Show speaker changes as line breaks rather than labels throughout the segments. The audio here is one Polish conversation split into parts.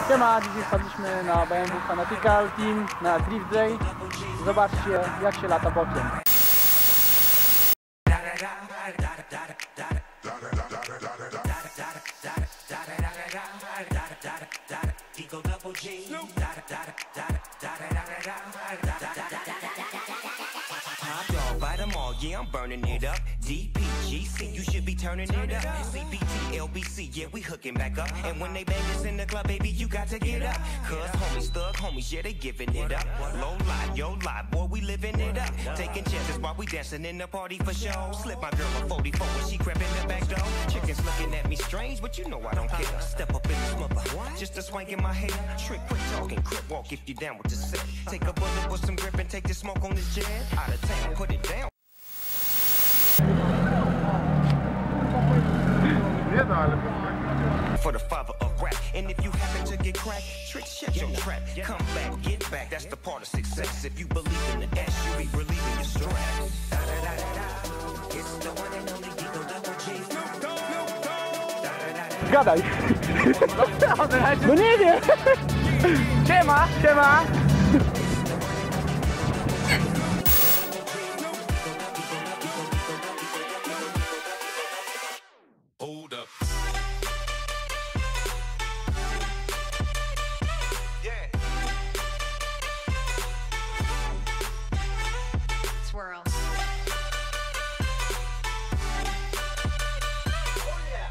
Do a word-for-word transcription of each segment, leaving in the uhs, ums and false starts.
Siema, dzisiaj wpadliśmy na B M W Fanatical Team na Drift Day. Zobaczcie, jak się lata bokiem.
Yeah, I'm burning it up. D P G C, you should be turning it up. C B T, L B C, yeah, we hooking back up. And when they bang us in the club, baby, you got to get up. Cause homies, thug homies, yeah, they giving it up. Low life, yo life, boy, we living it up. Taking chances while we dancing in the party for show. Slip my girl a forty-four when she crept in the back door. Chickens looking at me strange, but you know I don't care. Step up in this mother, just a swank in my hair. Trick, quick talking, crip walk if you down with the set. Take a bullet with some grip and take the smoke on this jet. Out of town, put it down. For the father of rap, and if you happen to get cracked, trick, shut your trap. Come back, get back, that's the part of success. If you believe in the S, you be relieving your stress. It's the one and only Eagle Double G.
Gadaj! No nie wiem! Siema, siema!
Hold up. Yeah.
Swirl.
Oh yeah.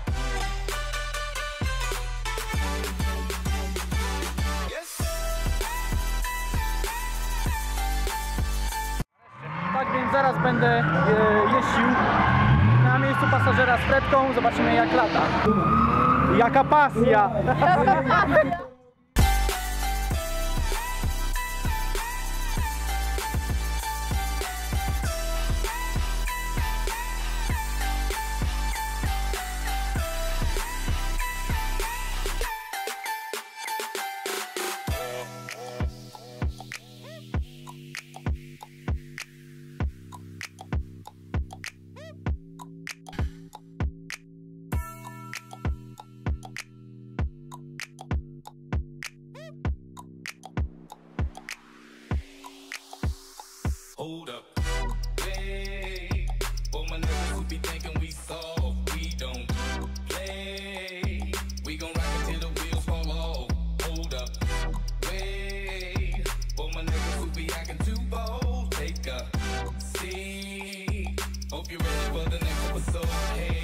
Yes.
Tak więc zaraz będę e, jeździł na miejscu pasażera z Fredką. Zobaczymy, jak lata. Jaka pasja!
Hold up, hey, for my niggas who be thinking we soft, we don't play. We gon' rock it till the wheels fall off. Hold up, wait, for my niggas who be acting too bold, take a seat. Hope you're ready for the next episode. Hey,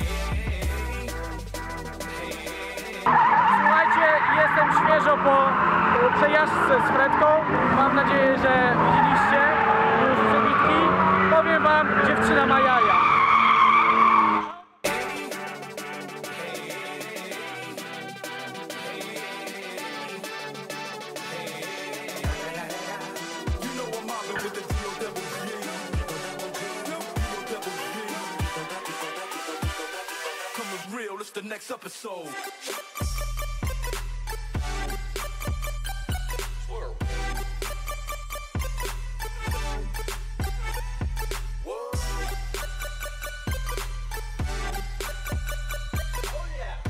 hey.
Słuchajcie, jestem świeżo po przejażdżce z Fredką. Mam nadzieję, że widzieliście już przebitki. Powiem wam, dziewczyna ma jaja.
It's the next episode. Swirl. Whoa. Oh yeah.